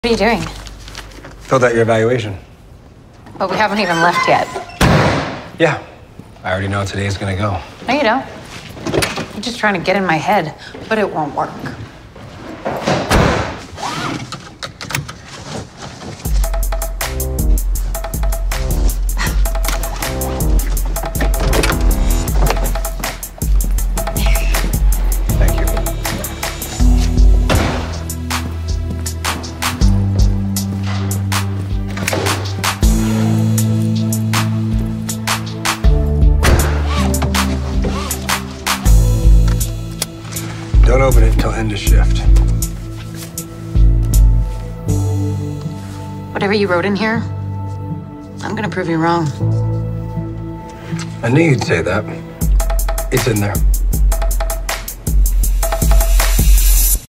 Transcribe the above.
What are you doing? Filled out your evaluation. But we haven't even left yet. Yeah. I already know how today's gonna go. No, you don't. You're just trying to get in my head, but it won't work. Thank you. Don't open it until end of shift. Whatever you wrote in here, I'm gonna prove you wrong. I knew you'd say that. It's in there.